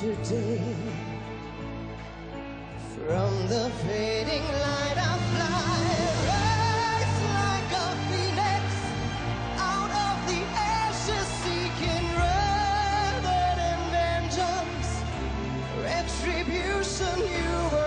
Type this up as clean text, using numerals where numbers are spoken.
today. From the fading light I fly, rise like a phoenix, out of the ashes seeking rather than vengeance, retribution. You